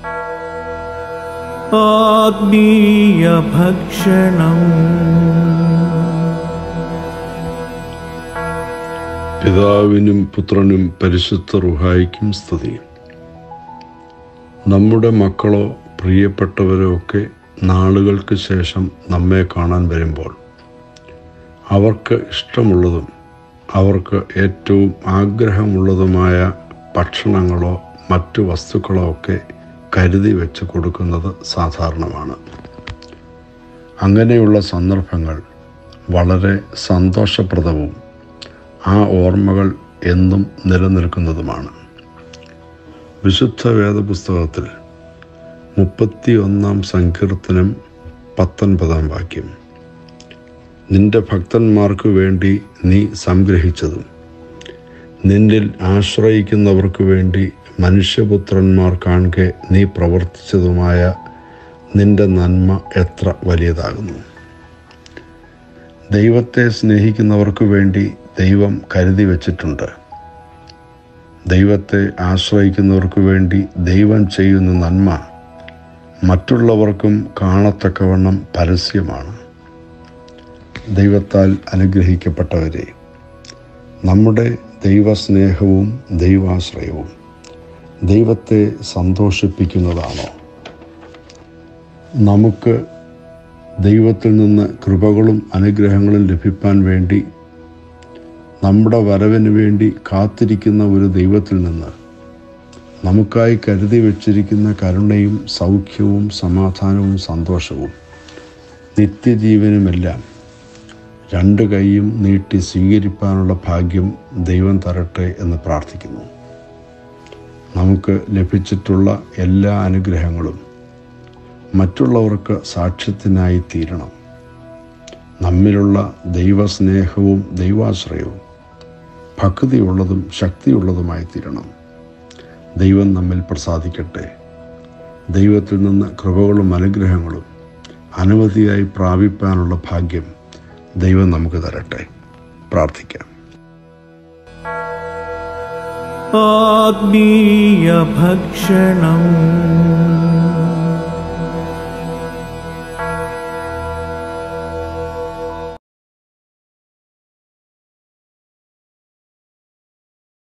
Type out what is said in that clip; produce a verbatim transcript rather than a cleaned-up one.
ആത്മീയ ഭക്ഷണം. പിതാവിനും പുത്രനും പരിശുദ്ധ റൂഹായിക്കും സ്തുതി. നമ്മുടെ മക്കളോ പ്രിയപ്പെട്ടവരോ ഒക്കെ നാളുകൾക്ക് ശേഷം നമ്മെ കാണാൻ വരുമ്പോൾ അവർക്ക് ഇഷ്ടമുള്ളതും അവർക്ക് ഏറ്റവും ആഗ്രഹമുള്ളതുമായ ഭക്ഷണങ്ങളോ മറ്റു വസ്തുക്കളോ ഒക്കെ കരുതി വെച്ച് കൊടുക്കുന്നത് സാധാരണമാണ്. അങ്ങനെയുള്ള സന്ദർഭങ്ങൾ വളരെ സന്തോഷപ്രദവും ആ ഓർമ്മകൾ എന്നും നിലനിൽക്കുന്നതുമാണ്. വിശുദ്ധ വേദപുസ്തകത്തിൽ മുപ്പത്തി ഒന്നാം സങ്കീർത്തനം പത്തൊൻപതാം വാക്യം, നിന്റെ ഭക്തന്മാർക്ക് വേണ്ടി നീ സംഗ്രഹിച്ചതും നിന്നിൽ ആശ്രയിക്കുന്നവർക്ക് വേണ്ടി മനുഷ്യപുത്രന്മാർ കാണെ നീ പ്രവർത്തിച്ചതുമായ നിന്റെ നന്മ എത്ര വലിയതാകുന്നു. ദൈവത്തെ സ്നേഹിക്കുന്നവർക്ക് വേണ്ടി ദൈവം കരുതി വച്ചിട്ടുണ്ട്. ദൈവത്തെ ആശ്രയിക്കുന്നവർക്ക് വേണ്ടി ദൈവം ചെയ്യുന്ന നന്മ മറ്റുള്ളവർക്കും കാണത്തക്കവണ്ണം പരസ്യമാണ്. ദൈവത്താൽ അനുഗ്രഹിക്കപ്പെട്ടവരെ, നമ്മുടെ ദൈവസ്നേഹവും ദൈവാശ്രയവും ദൈവത്തെ സന്തോഷിപ്പിക്കുന്നതാണോ? നമുക്ക് ദൈവത്തിൽ നിന്ന് കൃപകളും അനുഗ്രഹങ്ങളും ലഭിക്കാൻ വേണ്ടി നമ്മുടെ വരവിന് വേണ്ടി കാത്തിരിക്കുന്ന ഒരു ദൈവത്തിൽ നിന്ന് നമുക്കായി കരുതി വച്ചിരിക്കുന്ന കരുണയും സൗഖ്യവും സമാധാനവും സന്തോഷവും നിത്യജീവനുമെല്ലാം രണ്ട് കൈയും നീട്ടി സ്വീകരിക്കാനുള്ള ഭാഗ്യം ദൈവം തരട്ടെ എന്ന് പ്രാർത്ഥിക്കുന്നു. നമുക്ക് ലഭിച്ചിട്ടുള്ള എല്ലാ അനുഗ്രഹങ്ങളും മറ്റുള്ളവർക്ക് സാക്ഷ്യത്തിനായി തീരണം. നമ്മിലുള്ള ദൈവസ്നേഹവും ദൈവാശ്രയവും ഭക്തിയുള്ളതും ശക്തിയുള്ളതുമായി തീരണം. ദൈവം നമ്മിൽ പ്രസാദിക്കട്ടെ. ദൈവത്തിൽ നിന്ന് കൃപകളും അനുഗ്രഹങ്ങളും അനവധിയായി പ്രാപിപ്പാനുള്ള ഭാഗ്യം ദൈവം നമുക്ക് തരട്ടെ. പ്രാർത്ഥിക്കാം. ആത്മീയ ഭക്ഷണം.